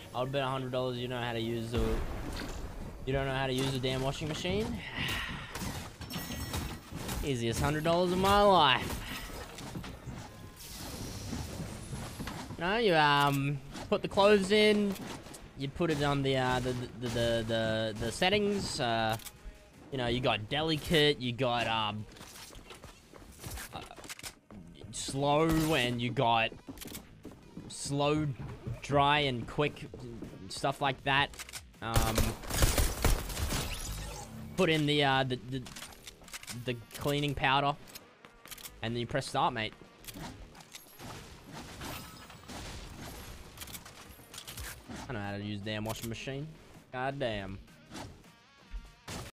I would bet $100 you know how to use the. You don't know how to use a damn washing machine? Easiest $100 of my life. No, you put the clothes in. You put it on the settings. You know, you got delicate. You got slow, and you got slow, dry, and quick stuff like that. Put in the cleaning powder, and then you press start, mate. I know how to use the damn washing machine. God damn.